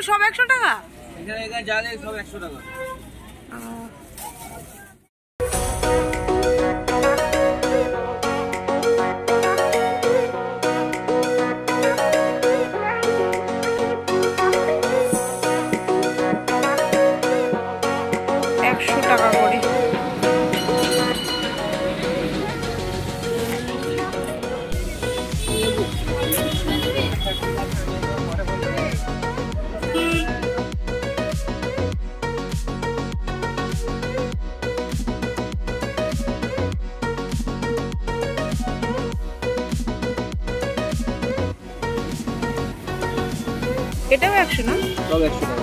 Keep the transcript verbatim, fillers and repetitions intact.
সব একশো টাকা? এখানে এখানে জালে সব একশো টাকা। একশো টাকা করে। এটাও একশো না? সব একশো টাকা।